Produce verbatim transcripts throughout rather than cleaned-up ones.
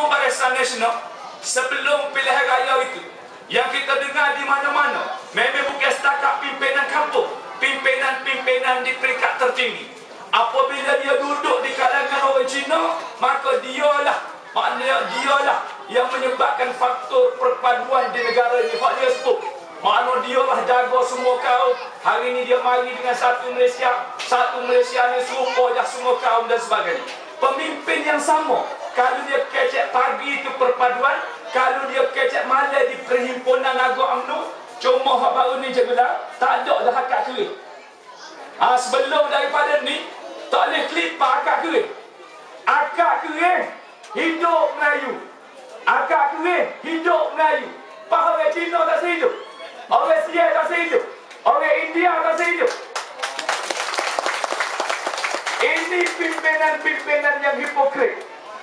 sebelum Barisan Nasional, sebelum pilihan raya itu, yang kita dengar di mana-mana, memang bukan setakat pimpinan kampung, pimpinan-pimpinan di peringkat tertinggi. Apabila dia duduk di kalangan orang Cina, maka dialah, maknanya dialah yang menyebabkan faktor perpaduan di negara ini. Hak dia sebut, maknanya dialah jaga semua kaum. Hari ini dia mari dengan satu Malaysia, satu Malaysia ni serupa dah semua kaum dan sebagainya. Pemimpin yang sama, kalau dia kecek pagi itu perpaduan, kalau dia kecek malam di perhimpunan agama UMNO, cuma hak baru ni je gelar, tak ada dah akak kering. Ha, sebelum daripada ni, tak boleh kelipar akak kering. Akak kering, hidup Melayu. Akak kering, hidup Melayu. Faham orang Cina tak sehidup? Orang Siam tak sehidup? Orang India tak sehidup? Ini pimpinan-pimpinan yang hipokrit.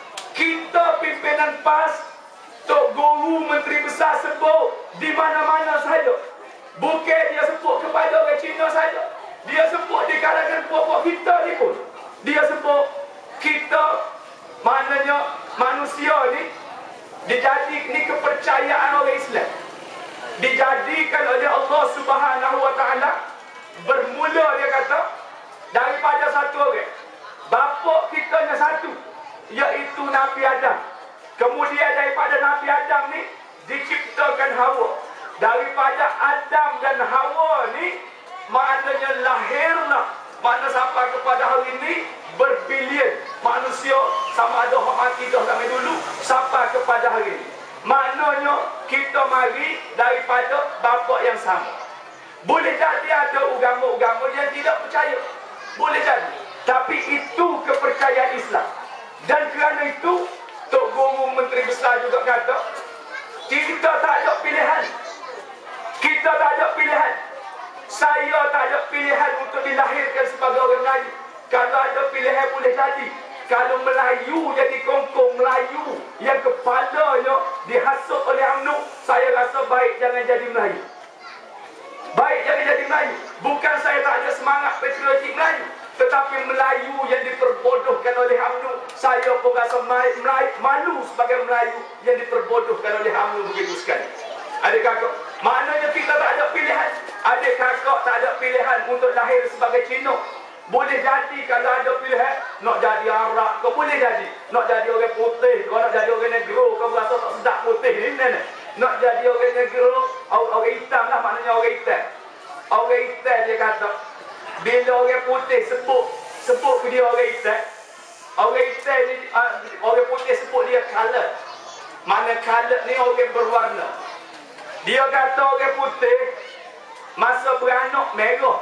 Kita pimpinan PAS, Tok Guru Menteri Besar sebut di mana-mana saja. Bukan dia sebut kepada orang Cina saja. Dia sebut di kalangan puak-puak kita ni pun. Dia sebut kita, maknanya manusia ni dijadi ni kepercayaan orang Islam. Dijadikan oleh Allah Subhanahu Wa Taala. Bermula dia kata daripada satu orang. Bapa kita yang satu, iaitu Nabi Adam. Kemudian daripada Nabi Adam ni diciptakan Hawa. Daripada Adam dan Hawa ni maknanya lahirlah, makna sampai kepada hari ini berbilion manusia, sama ada orang mati dah kami dulu sampai kepada hari ini. Maknanya kita mari daripada bapa yang sama. Boleh jadi ada agama-agama yang tidak percaya, boleh jadi, tapi itu kepercayaan Islam. Dan kerana itu Tok Guru Menteri Besar juga kata kita tak ada pilihan. Kita tak ada pilihan. Saya tak ada pilihan untuk dilahirkan sebagai orang Melayu. Kalau ada pilihan boleh jadi. Kalau Melayu jadi kongkong Melayu yang kepalanya dihasut oleh UMNO, saya rasa baik jangan jadi Melayu. Baik jangan jadi Melayu. Bukan saya tak ada semangat patriotik Melayu, tetapi Melayu yang diperbodohkan oleh UMNO, saya pun rasa malu sebagai Melayu yang diperbodohkan oleh UMNO begitu sekali. Adik kakak, maknanya kita tak ada pilihan. Adik kakak tak ada pilihan untuk lahir sebagai Cina. Boleh jadi kalau ada pilihan, nak jadi Arab kau boleh jadi, nak jadi orang putih, kau nak jadi orang negro, kau berasa tak sedap putih ni, ni, ni. Nak jadi orang negro, orang hitam lah, maknanya orang hitam. Orang hitam dia kata, bila orang putih sebut sebut ke dia orang hitam, orang hitam ni, orang putih sebut dia colour. Mana colour ni orang berwarna. Dia kata orang putih masa beranak merah,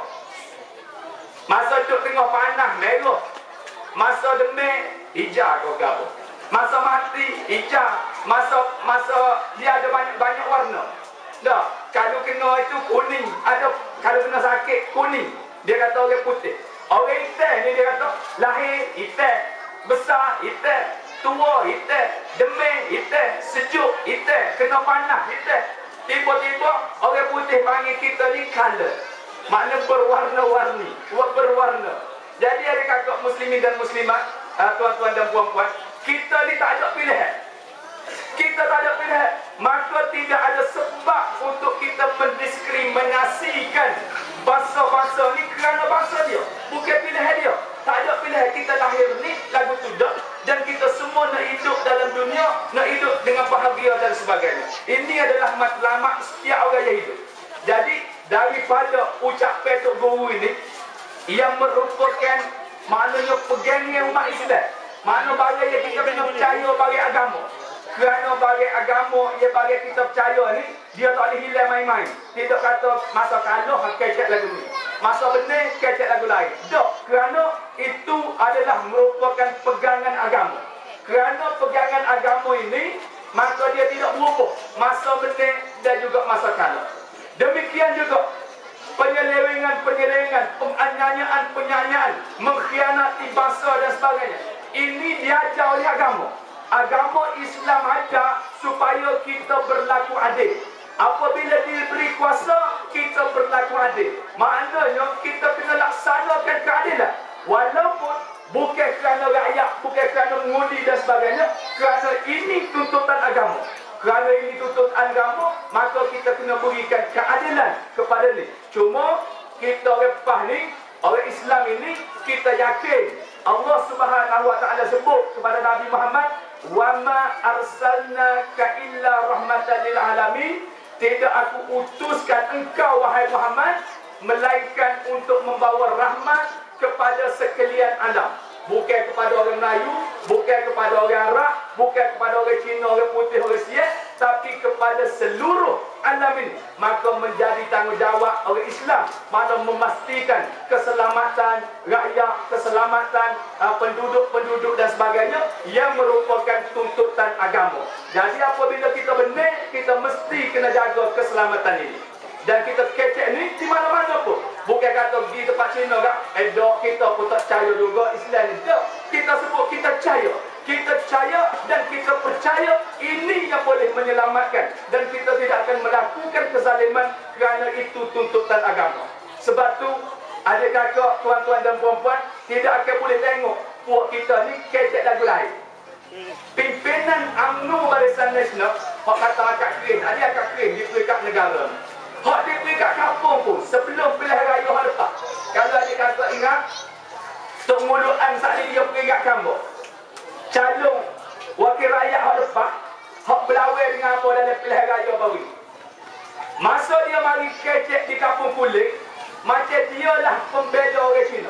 masa duduk tengah panas merah, masa demik hijau kau gabung, masa mati hijau, masa masa dia ada banyak-banyak warna. Dah, kalau kena itu kuning, ada kalau kena sakit kuning. Dia kata orang putih. Orang hitam ni dia kata lahir hitam, besar hitam, tua hitam, demik hitam, sejuk hitam, kena panas hitam. Tiba-tiba orang putih panggil kita ni colour. Makna berwarna-warni, berwarna. Jadi adik kakak muslimin dan muslimat, tuan-tuan dan puan-puan, kita ni tak ada pilihan. Kita tak ada pilihan. Maka tidak ada sebab untuk kita mendiskriminasikan bangsa-bangsa ni kerana bangsa dia. Bukan pilihan dia. Tak ada pilihan. Kita lahir ni lagu tudak, dan kita semua nak hidup dalam dunia, nak hidup dengan bahagia dan sebagainya. Ini adalah matlamat setiap orang yang hidup. Jadi daripada ucapan Tok Guru ini yang merupakan maknanya pegangnya umat Islam, makna bagi yang kita kena percaya bagi agama. Kerana bagi agama, ia bagi kita percaya ni, dia tak boleh hilang main-main. Tidak kata masa kalah kecek lagu ni, masa benar kecek lagu lain. Tak, kerana itu adalah merupakan pegangan agama. Kerana pegangan agama ini, maka dia tidak berubah masa benar dan juga masa kalah. Demikian juga penyelewengan-penyelewengan, penganiayaan-penganiayaan, mengkhianati bangsa dan sebagainya. Ini diajar oleh agama. Agama Islam ajar supaya kita berlaku adil. Apabila diberi kuasa, kita berlaku adil. Maknanya kita kena laksanakan keadilan. Walaupun Bukan kerana rakyat, bukan kerana mengundi dan sebagainya. Kerana ini tuntutan agama. Kerana ini tuntutan agama, maka kita kena berikan keadilan kepada ni. Cuma kita orang PAH ni, orang Islam ini, kita yakin Allah Subhanahu Wa Taala sebut kepada Nabi Muhammad, "Wa ma arsalnaka illa rahmatan lil alamin." Tidak aku utuskan engkau wahai Muhammad melainkan untuk membawa rahmat kepada sekalian alam. Bukan kepada orang Melayu, bukan kepada orang Arab, bukan kepada orang Cina, orang putih, orang Siam, tapi kepada seluruh alam ini. Maka menjadi tanggungjawab orang Islam mana memastikan keselamatan rakyat, keselamatan uh, penduduk-penduduk dan sebagainya yang merupakan tuntutan agama. Jadi apabila kita benar, kita mesti kena jaga keselamatan ini. Dan kita kecek ni di mana-mana pun. Bukan kata di tempat Cina kan, eh dok kita pun tak percaya juga Islam ni. Dok, kita sebut kita percaya. Kita percaya dan kita percaya ini yang boleh menyelamatkan. Dan kita tidak akan melakukan kezaliman kerana itu tuntutan agama. Sebab tu, adik kakak, tuan-tuan dan puan-puan, tidak akan boleh tengok puak kita ni kecek lagu lain. Pimpinan U M N O Barisan Nasional, hak kata akak kering, ada akak kering di peringkat negara. Hak di peringkat kampung pun, sebelum pilihan raya hak lepas. Kalau adik kakak ingat, Tok Muluan saat ini dia peringkat kampung. Calon wakil rakyat hak lepas, hak berlawan dengan apa dalam pilihan raya baru ini. Masa dia mari kecek di kampung kulit, macam dia lah pembela orang Cina.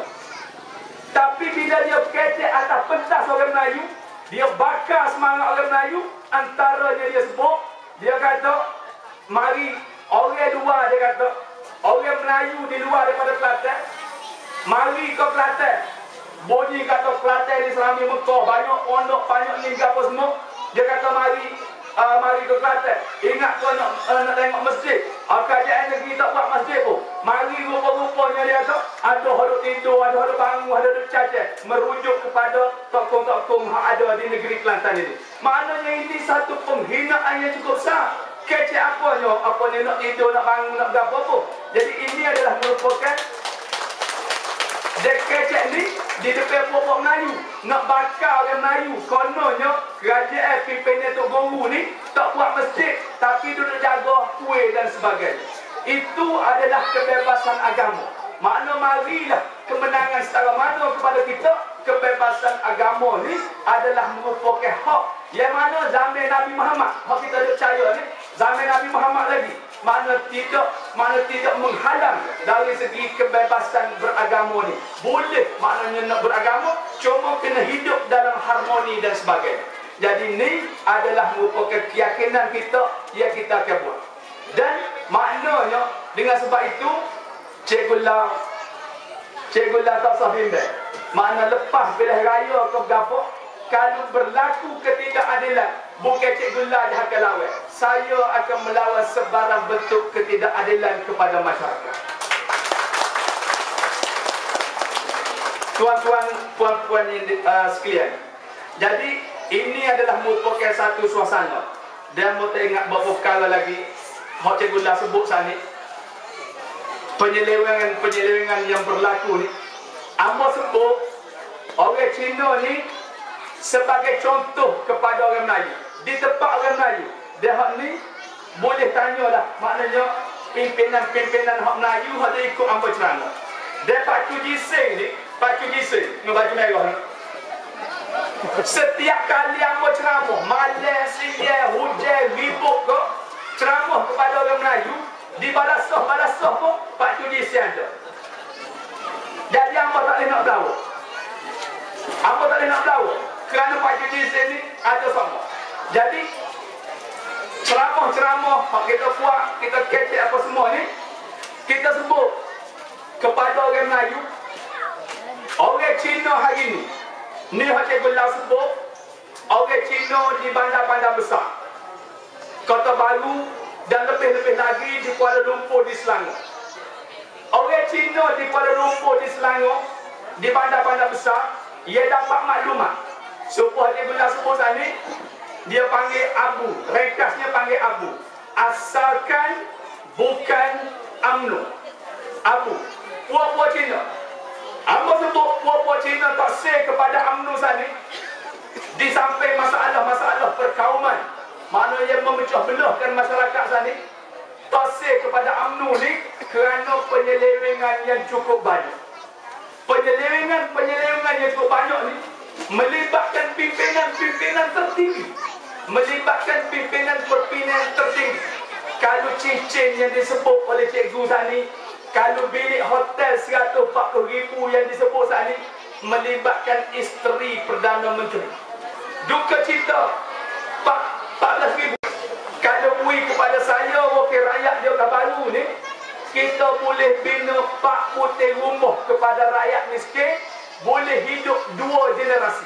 Tapi bila dia kecek atas pentas orang Melayu, dia bakar semangat orang Melayu. Antaranya dia sebut, dia kata, mari orang luar, dia kata, orang Melayu di luar daripada Kelantan, mari ke Kelantan. Bunyi kata Kelantan ni selama Mekah, banyak pondok, banyak lingkar apa semua. Dia kata mari, uh, mari ke Kelantan. Ingat kau nak, uh, nak tengok masjid. Uh, kerajaan negeri tak buat masjid pun. Mari rupa-rupanya dia kata, ada hodok tidur, ada hodok bangun, ada hodok cacat. Merujuk kepada tokong-tokong yang ada di negeri Kelantan ini. Maknanya ini satu penghinaan yang cukup besar. Kecek apanya, apa ni nak tidur, nak bangun, nak berapa pun. Jadi ini adalah merupakan dek kecek ni di depan pokok Melayu, nak bakar orang Melayu. Kononnya kerajaan pimpinan Tok Guru ni tak buat masjid, tapi duduk jaga kuih dan sebagainya. Itu adalah kebebasan agama. Makna marilah kemenangan secara mana kepada kita. Kebebasan agama ni adalah merupakan hak yang mana zaman Nabi Muhammad, hak kita duk percaya ni, zaman Nabi Muhammad lagi, mana tidak mana tidak menghalang dari segi kebebasan beragama ni. Boleh maknanya nak beragama, cuma kena hidup dalam harmoni dan sebagainya. Jadi ni adalah merupakan keyakinan kita yang kita akan buat. Dan maknanya dengan sebab itu Cikgu Lau Cikgu Lau tak sah bimbang. Makna lepas pilihan raya ke berapa, kalau berlaku ketidakadilan, bukan Cikgu Lau yang akan lawan. Saya akan melawan sebarang bentuk ketidakadilan kepada masyarakat. Tuan-tuan, puan-puan uh, sekalian. Jadi, ini adalah merupakan satu suasana. Dan mau ingat beberapa perkara lagi, hak Cikgu Lau sebut sana, penyelewengan-penyelewengan yang berlaku ni. Amba sebut orang Cina ni sebagai contoh kepada orang Melayu. Di tempat orang Melayu, dia hak ni boleh tanyalah, maknanya pimpinan-pimpinan hak Melayu hak dia ikut amba ceramah. Dia Pak Cuji Sing ni, Pak Cuji Sing dengan baju merah ni. Setiap kali amba ceramah, malam, siang, hujan, ribut ke, ceramah kepada orang Melayu, di balasah-balasah pun Pak Cuji Sing ada. Jadi hamba tak boleh nak berlawa. Hamba tak boleh nak berlawa kerana Pak Cuji Sing ni ada sama. Jadi ceramah-ceramah hak kita buat, kita kecek apa semua ni, kita sebut kepada orang Melayu, orang Cina hari ni, ni hak Cikgu Lau sebut, orang Cina di bandar-bandar besar, Kota Baru dan lebih-lebih lagi di Kuala Lumpur di Selangor. Orang Cina di Kuala Lumpur di Selangor, di bandar-bandar besar, ia dapat maklumat. Supaya dia guna sebut ni, dia panggil Abu, ringkasnya panggil Abu. Asalkan bukan U M N O. Abu, puak-puak Cina. Amba sebut puak-puak Cina tak say kepada U M N O sani. Di samping masalah-masalah perkauman, mana yang memecah belahkan masyarakat sani, tak say kepada U M N O ni kerana penyelewengan yang cukup banyak. Penyelewengan-penyelewengan yang cukup banyak ni melibatkan pimpinan-pimpinan tertinggi, melibatkan pimpinan-pimpinan tertinggi. Kalau cincin yang disebut oleh Cikgu Sani, kalau bilik hotel seratus empat puluh ribu yang disebut Sani, melibatkan isteri Perdana Menteri. Duka cita empat belas ribu. Kalau bui kepada saya, wakil rakyat Johor Bahru ni, kita boleh bina empat putih rumah kepada rakyat miskin, boleh hidup dua generasi.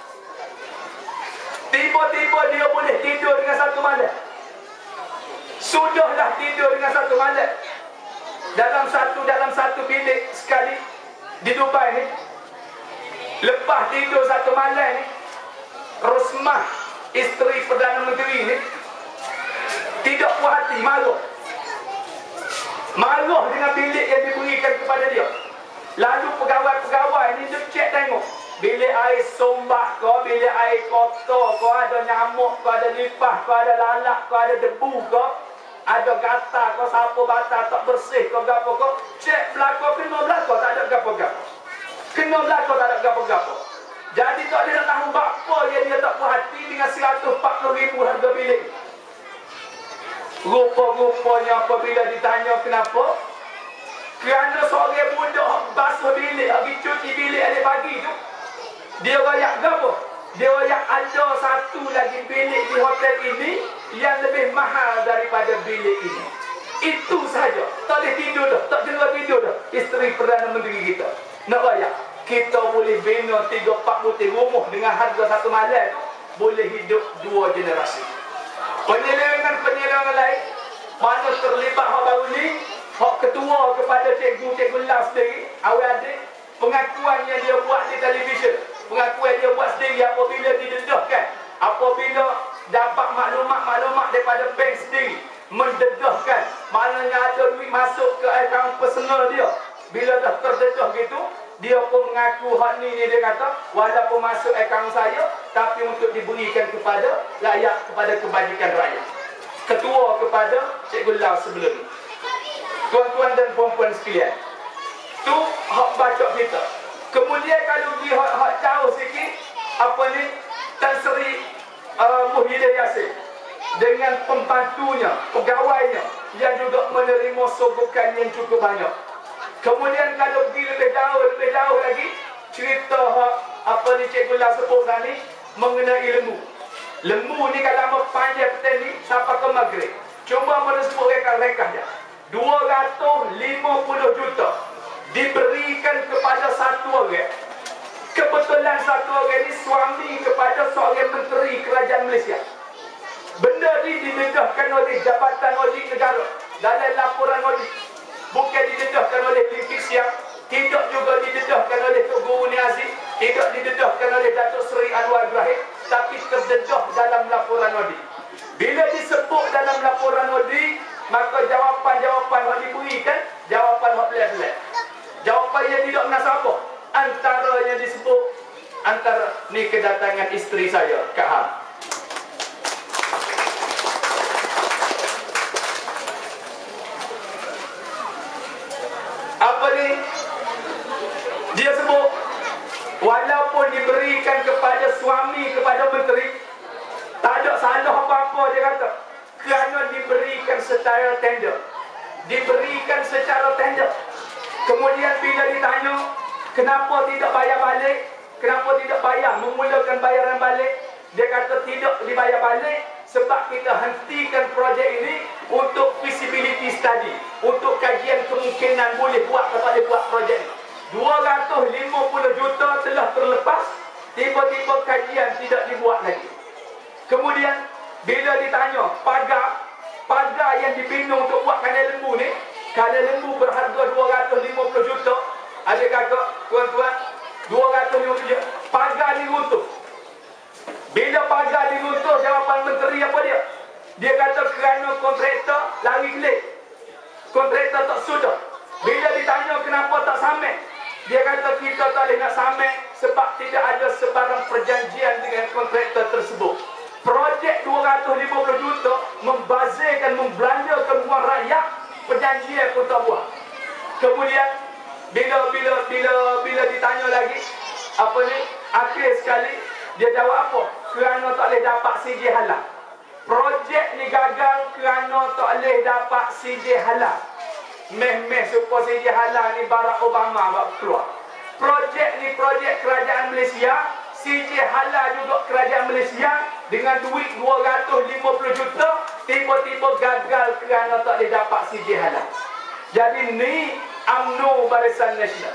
Tiba-tiba dia boleh tidur dengan satu malam. Sudahlah tidur dengan satu malam. Dalam satu dalam satu bilik sekali di Dubai ni. Lepas tidur satu malam ni, Rosmah, isteri Perdana Menteri ni, tidak puas hati, marah. Marah dengan bilik yang diberikan kepada dia. Lalu pegawai-pegawai ni dia cek tengok. Bilik air sombak kau, bilik air kotor kau, ada nyamuk kau, ada nipah kau, ada lalak kau, ada debu kau, ada gatal kau, sapu batal tak bersih kau, gapo kau. Cek belakang, kena belakang, tak ada gapo-gapo. Kena belakang, tak ada gapo-gapo. Jadi tak boleh nak tahu apa yang dia tak puas hati dengan seratus empat puluh ribu harga bilik. Rupa-rupanya apabila ditanya kenapa, kerana seorang budak basuh bilik, pergi cuci bilik adik pagi tu, dia rayak apa? Dia rayak ada satu lagi bilik di hotel ini yang lebih mahal daripada bilik ini. Itu saja. Tak boleh tidur dah, tak dengar tidur dah isteri Perdana Menteri kita. Nak rayak, kita boleh bina tiga empat butir rumah dengan harga satu malam tu, boleh hidup dua generasi. Penyelewengan-penyelewengan lain, mana terlibat hak baru ni, hak ketua kepada cikgu-cikgu Lau sendiri, awal adik, pengakuan yang dia buat di televisyen, pengakuan dia buat sendiri apabila didedahkan, apabila dapat maklumat-maklumat daripada bank sendiri, mendedahkan, maknanya ada duit masuk ke akaun personal dia. Bila dah terdedah gitu, dia pun mengaku hak ni, ni dia kata, walaupun masuk akaun saya, tapi untuk diberikan kepada rakyat, kepada kebajikan rakyat. Ketua kepada Cikgu Lau sebelum ni. Tuan-tuan dan puan-puan sekalian, tu hak baca kita. Kemudian kalau pergi hak, hak jauh sikit, apa ni, Tan Sri uh, Muhyiddin Yassin dengan pembantunya, pegawainya yang juga menerima sogokan yang cukup banyak. Kemudian kalau pergi lebih jauh, lebih jauh lagi, cerita hak, apa ni Cikgu Lau sebut tadi mengenai lembu. Lembu ni kalau amat panjang petang ni sampai ke maghrib. Cuma mana sebut rekah-rekah dia. dua ratus lima puluh juta diberikan kepada satu orang. Kebetulan satu orang ni suami kepada seorang menteri kerajaan Malaysia. Benda ni didedahkan oleh Jabatan Audit Negara dalam laporan audit. Bukan didedahkan oleh Limpi Siang, tidak juga didedahkan oleh Tok Guru Niazi, tidak didedahkan oleh Datuk Seri Anwar Ibrahim, tapi terdedah dalam laporan audit. Bila disebut dalam laporan audit, maka jawapan-jawapan yang diberikan, jawapan yang pelik-pelik. Jawapan yang tidak menasabah. Antaranya disebut, antara ni kedatangan isteri saya, Kak Ham. Apa ni? Dia sebut, walaupun diberikan kepada suami, kepada menteri, tak ada salah apa-apa, dia kata. Kerana diberikan secara tender. Diberikan secara tender. Kemudian bila ditanya, kenapa tidak bayar balik? Kenapa tidak bayar? Memulakan bayaran balik. Dia kata tidak dibayar balik sebab kita hentikan projek ini untuk feasibility study. Untuk kajian kemungkinan boleh buat atau tak boleh buat projek ini. dua ratus lima puluh juta telah terlepas. Tiba-tiba kajian tidak dibuat lagi. Kemudian bila ditanya pagar, pagar yang dibina untuk buat kandang lembu ni, kandang lembu berharga dua ratus lima puluh juta. Ada kakak, tuan-tuan, dua ratus lima puluh juta. Pagar diruntuh. Bila pagar diruntuh, jawapan menteri apa dia? Dia kata kerana kontraktor lari kelik. Kontraktor tak sudah. Bila ditanya kenapa tak sampai, Dia kata kita tak boleh nak samai sebab tidak ada sebarang perjanjian dengan kontraktor tersebut. Projek dua ratus lima puluh juta membazirkan, membelanjakan wang rakyat, perjanjian pun tak buat. Kemudian bila bila bila bila ditanya lagi apa ni, akhir sekali dia jawab apa? Kerana tak boleh dapat C J halal. Projek ni gagal kerana tak boleh dapat C J halal. Meh-meh supaya C J halal ni Barack Obama buat keluar. Projek ni projek kerajaan Malaysia, C J halal juga kerajaan Malaysia, dengan duit dua ratus lima puluh juta tiba-tiba gagal kerana tak boleh dapat C J halal. Jadi ni U M N O Barisan Nasional.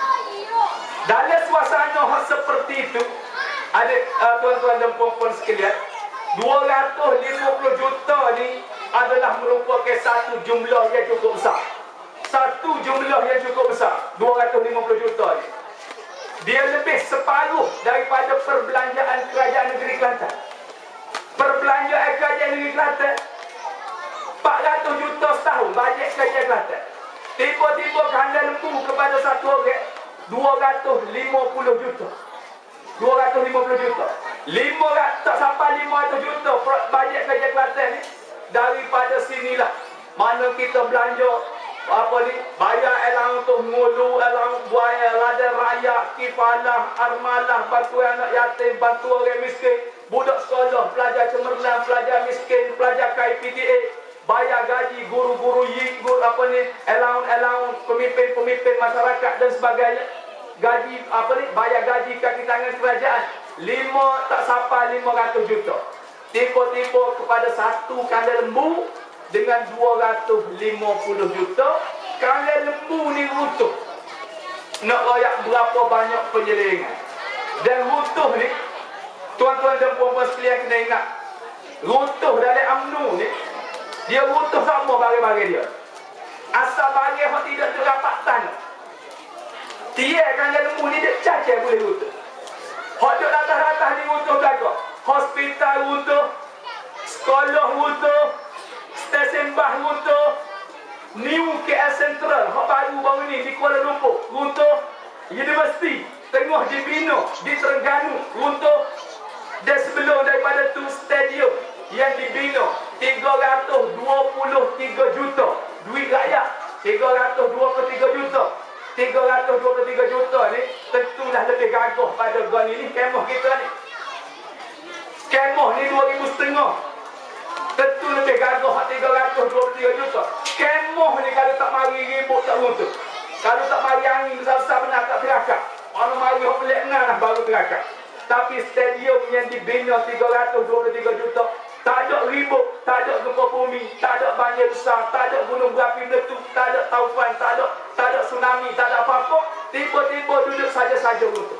Dalam suasana seperti itu, ada uh, tuan-tuan dan puan-puan sekalian, dua ratus lima puluh juta ni adalah merupakan satu jumlah yang cukup besar. Satu jumlah yang cukup besar, dua ratus lima puluh juta ni. Dia lebih separuh daripada perbelanjaan kerajaan negeri Kelantan. Perbelanjaan kerajaan negeri Kelantan empat ratus juta setahun bajet kerajaan Kelantan. Tiba-tiba kanda lembu kepada satu orang dua ratus lima puluh juta. dua ratus lima puluh juta. lima tak sampai lima ratus juta bajet kerajaan Kelantan ni. Daripada sinilah mana kita belanja apa ni, bayar elang untuk ngulu, elang buaya, ladang rakyat, kifalah, armalah, bantu anak yatim, bantu orang miskin, budak sekolah, pelajar cemerlang, pelajar miskin, pelajar K I P D A, bayar gaji guru-guru yik, guru apa ni, elang-elang, pemimpin-pemimpin masyarakat dan sebagainya. Gaji apa ni, bayar gaji kaki tangan kerajaan lima tak sampai lima ratus juta. Tiba-tiba kepada satu kandang lembu dengan dua ratus lima puluh juta, kandang lembu ni runtuh. Nak royak berapa banyak penyelewengan. Dan runtuh ni, tuan-tuan dan puan-puan sekalian kena ingat, runtuh dalam U M N O ni, dia runtuh sama bagi-bagi dia. Asal bagi yang tidak terapat tanah, dia kandang lembu ni dia cacat boleh runtuh. Hak duduk atas-atas ni runtuh belakang. Hospital runtuh, sekolah runtuh, stesen bah runtuh, New K L Central, hak baru-baru ni di Kuala Lumpur runtuh, universiti tengah dibina di Terengganu runtuh, dan sebelum daripada tu stadium yang dibina tiga ratus dua puluh tiga juta duit rakyat, tiga ratus dua puluh tiga juta. tiga ratus dua puluh tiga juta ni tentulah lebih gagah pada gol ini kemah kita ni. Kemah ni dua ribu setengah, tentu lebih gagah tiga ratus dua puluh tiga juta. Kemah ni kalau tak mari ribut tak runtuh. Kalau tak mari angin besar-besar benar tak terakak. Orang mari hok pelik benar lah baru terakak. Tapi stadium yang dibina tiga ratus dua puluh tiga juta, tak ada ribut, tak ada gempa bumi, tak ada banjir besar, tak ada gunung berapi meletup, tak ada taufan, tak ada tak ada tsunami, tak ada apa-apa. Tiba-tiba duduk saja-saja runtuh.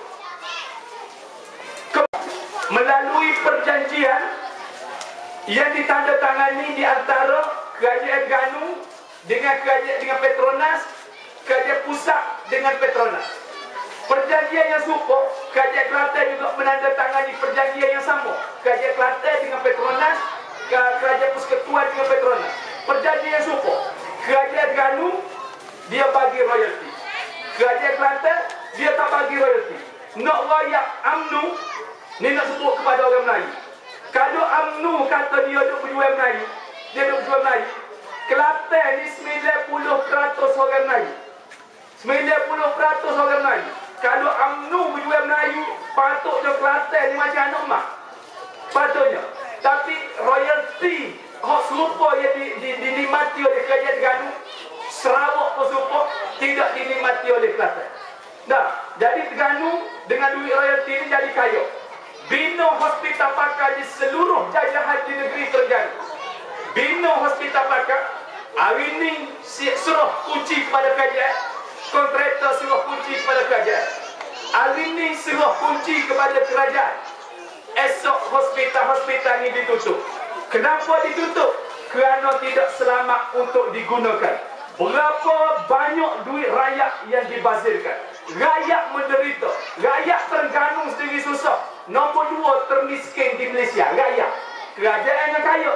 Melalui perjanjian yang ditandatangani di antara kerajaan Terengganu dengan kerajaan dengan Petronas, kerajaan pusat dengan Petronas. Perjanjian yang serupa, kerajaan Kelantan juga menandatangani perjanjian yang sama. Kerajaan Kelantan dengan Petronas, kerajaan persekutuan dengan Petronas. Perjanjian yang serupa. Kerajaan Terengganu dia bagi royalty. Kerajaan Kelantan dia tak bagi royalty. Nak royak U M N O ni nak sebut kepada orang Melayu. Kalau U M N O kata dia duk berjual Melayu, dia duk berjual Melayu, Kelantan ni sembilan puluh peratus orang Melayu. sembilan puluh peratus orang Melayu. Kalau U M N O berjual Melayu, patutnya Kelantan ni macam anak mak. Patutnya. Tapi royalty hak serupa yang di, di, dinikmati oleh kerajaan Terengganu, Sarawak pun serupa tidak dinikmati oleh Kelantan. Dah, jadi Terengganu dengan duit royalty ni jadi kaya. Bina hospital pakar di seluruh jajahan di negeri Terengganu. Bina hospital pakar. Hari ini suruh kunci kepada kerajaan. Kontraktor suruh kunci kepada kerajaan. Hari ini suruh kunci kepada kerajaan. Esok hospital-hospital ini ditutup. Kenapa ditutup? Kerana tidak selamat untuk digunakan. Berapa banyak duit rakyat yang dibazirkan. Rakyat menderita. Rakyat Terengganu sendiri susah. Nombor dua termiskin di Malaysia, rakyat. Kerajaannya kaya,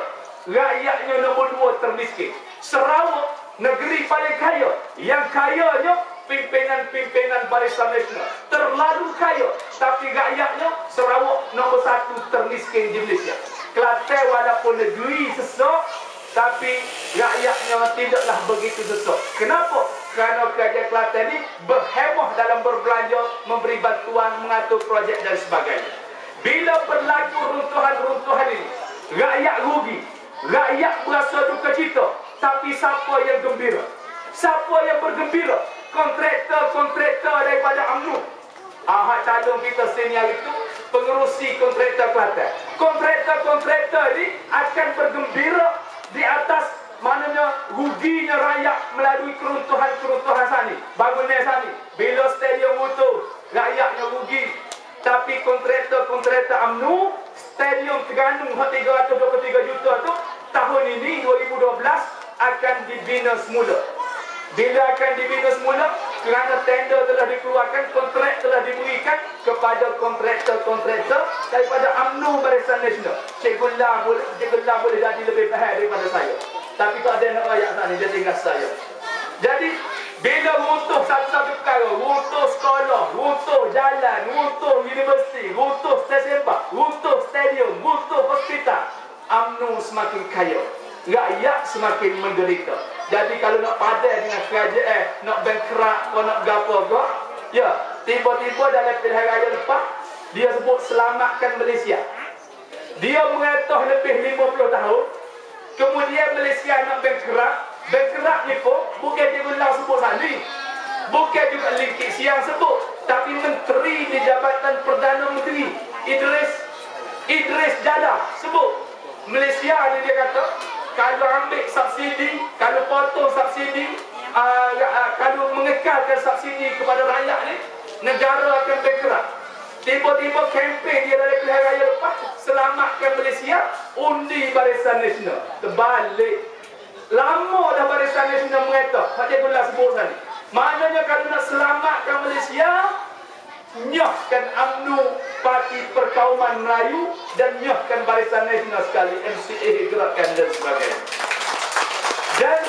rakyatnya nombor dua termiskin. Sarawak, negeri paling kaya. Yang kayanya pimpinan-pimpinan Barisan Nasional terlalu kaya, tapi rakyatnya Sarawak nombor satu termiskin di Malaysia. Kelantan walaupun negeri sesak, tapi rakyatnya tidaklah begitu sesak. Kenapa? Kerana kerajaan Kelantan ini berhemah dalam berbelanja, memberi bantuan, mengatur projek dan sebagainya. Bila berlaku runtuhan-runtuhan ini, rakyat rugi, rakyat berasa duka cita, tapi siapa yang gembira? Siapa yang bergembira? Kontraktor-kontraktor daripada U M N O. Ahad calon kita senior itu pengerusi kontraktor Kelantan. Kontraktor-kontraktor ini akan bergembira di atas maknanya ruginya rakyat melalui keruntuhan-keruntuhan sani, bangunan sani. Bila stadium runtuh, rakyatnya rugi. Tapi kontraktor-kontraktor U M N O, stadium Terengganu tiga ratus dua puluh tiga juta tu tahun ini dua ribu dua belas akan dibina semula. Bila akan dibina semula, kerana tender telah dikeluarkan, kontrak telah diberikan kepada kontraktor-kontraktor daripada U M N O Barisan Nasional. Cikgu Lah boleh, Cikgu Lah boleh jadi lebih faham daripada saya. Tapi tak ada nak rakyat sana, dia tinggal saya. Jadi, bila runtuh satu-satu perkara, runtuh sekolah, runtuh jalan, runtuh universiti, runtuh stesen bas, runtuh stadium, runtuh hospital, U M N O semakin kaya, rakyat semakin menderita. Jadi kalau nak padan dengan kerajaan, eh, nak bankrupt atau nak gapo ke, ya, tiba-tiba dalam pilihan raya lepas, dia sebut selamatkan Malaysia. Dia mengatah lebih lima puluh tahun, kemudian Malaysia nak bankrupt. Bankrupt ni pun bukan dia ulang sebut sani, bukan juga Lingkit Siang sebut, tapi Menteri di Jabatan Perdana Menteri Idris Idris Jada sebut. Malaysia ni dia kata, kalau ambil subsidi, kalau potong subsidi, uh, uh, kalau mengekalkan subsidi kepada rakyat ni, negara akan bankrupt. Tiba-tiba kempen dia dari pilihan raya lepas, selamatkan Malaysia, undi Barisan Nasional. Terbalik. Lama dah Barisan Nasional mengata, Pak Cikgu Lah sebut tadi. Maknanya kalau nak selamatkan Malaysia, nyahkan U M N O Parti Perkauman Melayu dan nyahkan Barisan Nasional sekali, M C A Gerakan dan sebagainya. Dan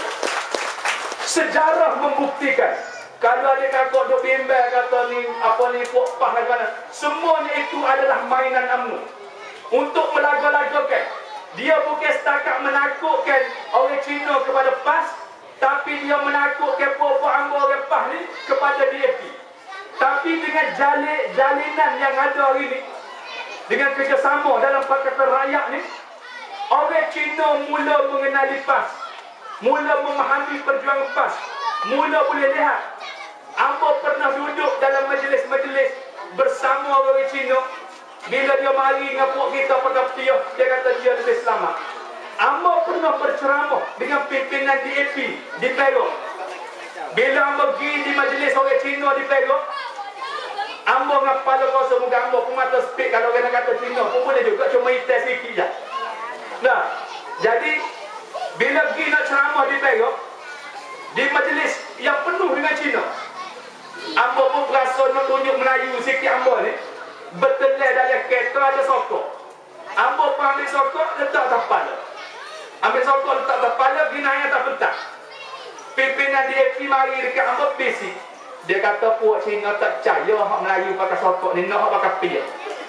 sejarah membuktikan, kalau ada kakak duk bimbang kata ni apa ni pokpah dan mana, semuanya itu adalah mainan U M N O untuk melaga-lagakan. Dia bukan setakat menakutkan orang Cina kepada P A S, tapi dia menakutkan pokok ambo orang P A S ni kepada D A P. Tapi dengan jalin, jalinan yang ada hari ni, dengan kerjasama dalam Pakatan Rakyat ni, orang Cina mula mengenali P A S, mula memahami perjuangan P A S, mula boleh lihat. Ambo pernah duduk dalam majlis-majlis bersama orang Cina. Bila dia mari ngapuk kita pakai petiah, dia kata dia lebih selamat. Ambo pernah berceramah dengan pimpinan D A P di Perak. Bila ambo pergi di majlis orang Cina di Perak, ambo dengan kepala kosong muka ambo pun mata speak. Kalau orang kata Cina pun boleh juga, cuma itas sikit je. Nah, jadi bila pergi nak ceramah di Perak, di majlis yang penuh dengan Cina, ambo pun berasa nak tunjuk Melayu sikit ambo ni. Bertelai dalam kereta ada sokok. Ambo pun ambil sokok, letak atas kepala. Ambil sokok, letak atas kepala, pergi naik atas pentas. Pimpinan D A P mari dekat ambo basic. Dia kata puak Cina tak percaya hak Melayu pakai sokok ni, nak hak pakai pia.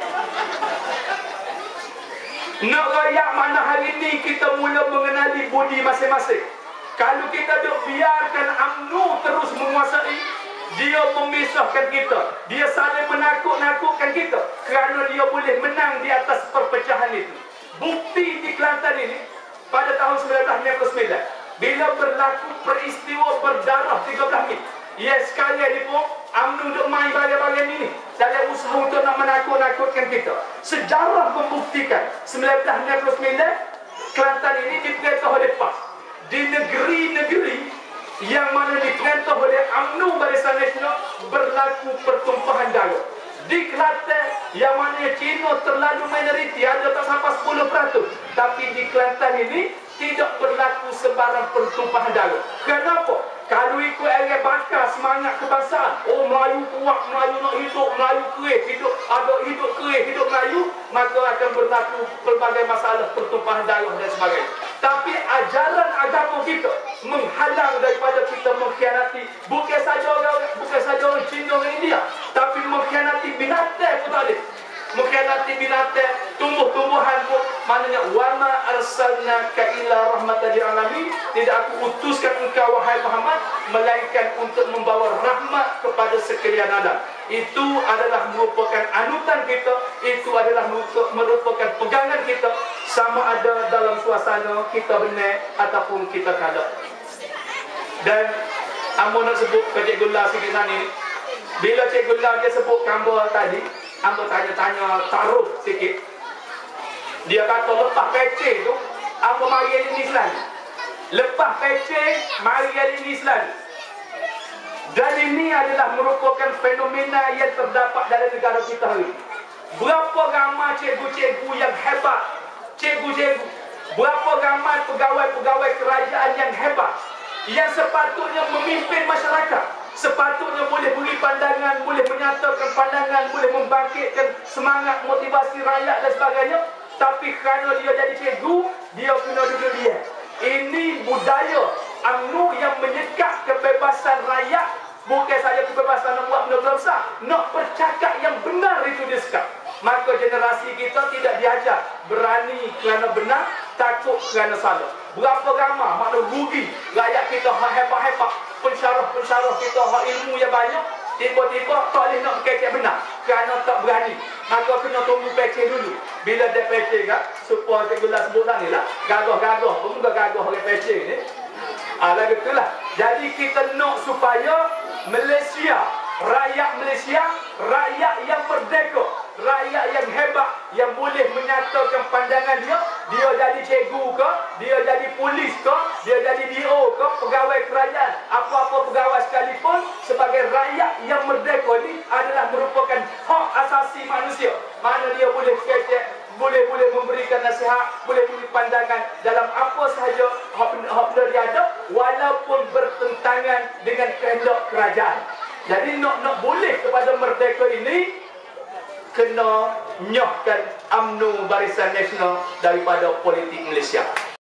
Nak rakyat mana hari ni kita mula mengenali budi masing-masing. Kalau kita duk biarkan U M N O terus menguasai, dia memisahkan kita, dia saling menakut-nakutkan kita kerana dia boleh menang di atas perpecahan itu. Bukti di Kelantan ini pada tahun seribu sembilan ratus sembilan puluh sembilan, bila berlaku peristiwa berdarah tiga belas Mei, ya sekali ni pun U M N O duk main bagian-bagian ini dalam usaha untuk nak menakut-nakutkan kita. Sejarah membuktikan seribu sembilan ratus sembilan puluh sembilan Kelantan ini diperintah oleh P A S. Di negeri-negeri yang mana diperintah oleh U M N O Barisan Nasional berlaku pertumpahan darah. Di Kelantan yang mana Cina terlalu minoriti, ada tak sampai sepuluh peratus, tapi di Kelantan ini tidak berlaku sebarang pertumpahan darah. Kenapa? Kalau ikut area bakar semangat kebangsaan, oh Melayu kuat, Melayu nak hidup, Melayu kuih, hidup ada hidup kuih, hidup Melayu, maka akan berlaku pelbagai masalah pertumpahan darah dan sebagainya. Tapi ajaran agama kita menghalang daripada kita mengkhianati bukan saja orang, orang Cina, orang India. Tapi mengkhianati binatang pun tak boleh. Mengkhianati binatang, tumbuh-tumbuhan pun. Maknanya, wama arsalnaka illa rahmatan lil alamin. Tidak aku utuskan engkau wahai Muhammad melainkan untuk membawa rahmat kepada sekalian alam. Itu adalah merupakan anutan kita, itu adalah merupakan pegangan kita, sama ada dalam suasana kita benar ataupun kita kalah. Dan Ambo nak sebut ke Cikgu Lah sikit sana ni. Bila Cikgu Lah dia sebut gambar tadi, Ambo tanya-tanya taruh sikit. Dia kata lepas peceh tu, Ambo mari ini selalu. Lepas peceh, mari ini selalu. Dan ini adalah merupakan fenomena yang terdapat dalam negara kita hari ini. Berapa ramai cikgu-cikgu yang hebat, cikgu-cikgu, berapa ramai pegawai-pegawai kerajaan yang hebat, yang sepatutnya memimpin masyarakat, sepatutnya boleh beri pandangan, boleh menyatakan pandangan, boleh membangkitkan semangat, motivasi rakyat dan sebagainya. Tapi kerana dia jadi cikgu, dia kena duduk dia. Ini budaya U M N O yang menyekat kebebasan rakyat. Bukan saja kebebasan nak buat benda besar, nak bercakap yang benar itu dia sekat. Maka generasi kita tidak diajar berani kerana benar, takut kerana salah. Berapa ramai makna rugi rakyat kita hak hebat-hebat, pensyarah-pensyarah kita hak ilmu yang banyak, tiba-tiba tak boleh nak berkecek benar kerana tak berani. Maka kena tunggu peceh dulu. Bila dia peceh kan, supaya Cikgu Lah sebut tadi lah, gagah-gagah pun gagah orang peceh ni. Ah, lagu itulah. Jadi kita nak supaya Malaysia, rakyat Malaysia, rakyat yang merdeka, rakyat yang hebat, yang boleh menyatakan pandangan dia. Dia jadi cikgu ke, dia jadi polis ke, dia jadi D O ke, pegawai kerajaan, apa-apa pegawai sekalipun, sebagai rakyat yang merdeka ni adalah merupakan hak asasi manusia. Mana dia boleh kecek, boleh boleh memberikan nasihat, boleh beri pandangan dalam apa sahaja hak benda dia ada, walaupun bertentangan dengan kehendak kerajaan. Jadi nak nak boleh kepada merdeka ini, kena nyahkan U M N O Barisan Nasional daripada politik Malaysia.